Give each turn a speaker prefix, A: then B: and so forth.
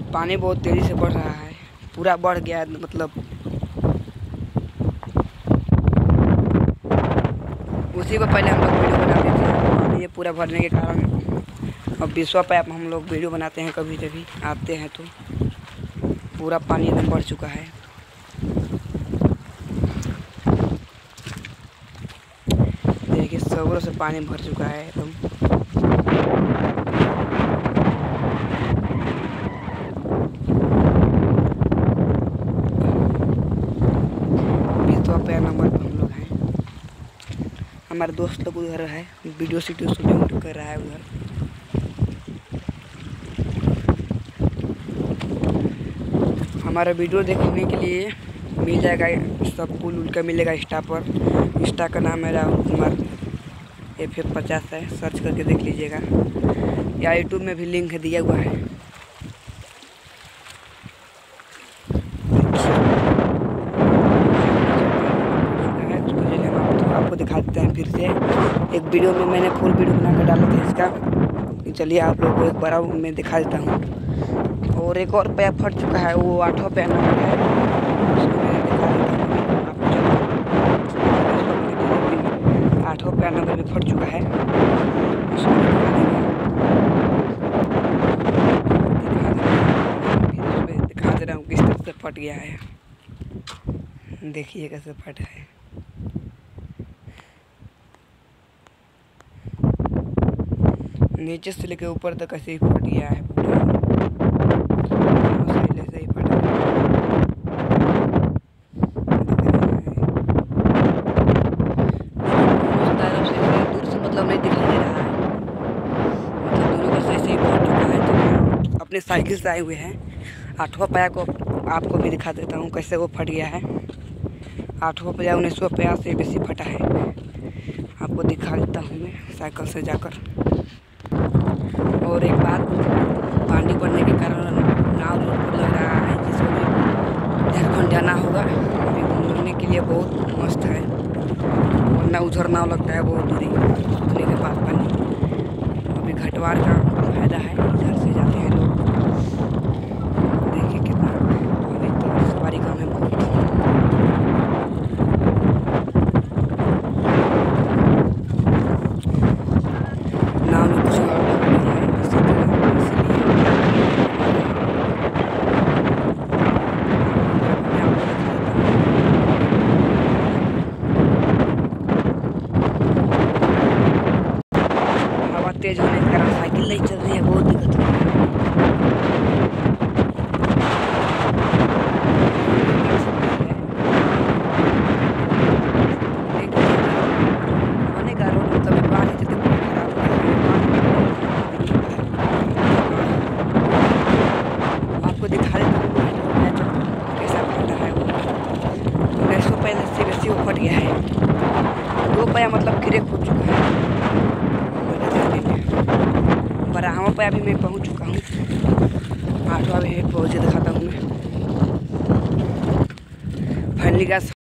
A: पानी बहुत तेज़ी से बढ़ रहा है, पूरा बढ़ गया है। मतलब उसी को पहले हम लोग वीडियो बनाते थे, ये पूरा भरने के कारण अब 20वां पाइप हम लोग वीडियो बनाते हैं। कभी कभी आते हैं तो पूरा पानी एकदम बढ़ चुका है। देखिए सगरों से पानी भर चुका है एकदम। पैर नंबर पर हम लोग हैं। हमारे दोस्त लोग उधर है, वीडियो शूटिंग कर रहा है उधर। हमारा वीडियो देखने के लिए मिल जाएगा, सब पुल का मिलेगा इंस्टा पर। इंस्टा का नाम है राहुल कुमार FF50 है, सर्च करके देख लीजिएगा, या यूट्यूब में भी लिंक दिया हुआ है। आपको दिखा देते हैं फिर से। एक वीडियो में मैंने फुल वीडियो बना कर डाला था इसका, चलिए आप लोगों को एक बार मैं दिखा देता हूँ। और एक और पैर फट चुका है, वो 8वां पैर नंबर है, उसको मैं दिखा देता हूँ। 8वां पैर नंबर भी फट चुका है, उसको दिखा दे रहा हूँ किस तरह से फट गया है। देखिए कैसे फटा है। नीचे से लेकर ऊपर तक ऐसे ही फट गया है पूरा, ऐसे ही फटा है। दूर से मतलब नहीं दिखाई दे रहा है, मतलब दोनों का ऐसे ही फट चुका है। तो अपने साइकिल से आए हुए हैं। 8वां पाया को आपको भी दिखा देता हूँ कैसे वो फट गया है। 8वां पाया 19वां पाया से बेसी फटा है, आपको दिखा देता हूँ मैं साइकिल से जाकर। और एक बात, पानी बढ़ने के कारण नाव रोड पर लग रहा है, जिसमें झारखंड जाना होगा। अभी घूमने के लिए बहुत मस्त है, वरना उधर नाव लगता है बहुत दूरी उतने के पास पानी। अभी घटवार का फायदा है, इधर से जाते हैं लोग। देखिए कितना अभी तो सवारी कम है बहुत। नाव में कुछ और तेज होने के कारण साइकिल नहीं चल रही है, बहुत दिक्कत हो रही है। होने का रोड मतलब पानी चलते पूरा खराब हो गया। आपको दिखा देता हूँ कैसा फटा है वो। 1900 पहले से बेसी वो फट गया है। 2 पाया मतलब गिरे फूट चुका है। 12वां पे अभी मैं पहुंच चुका हूँ, 8वां भी पहुँचे दिखाता हूँ मैं। Finally guys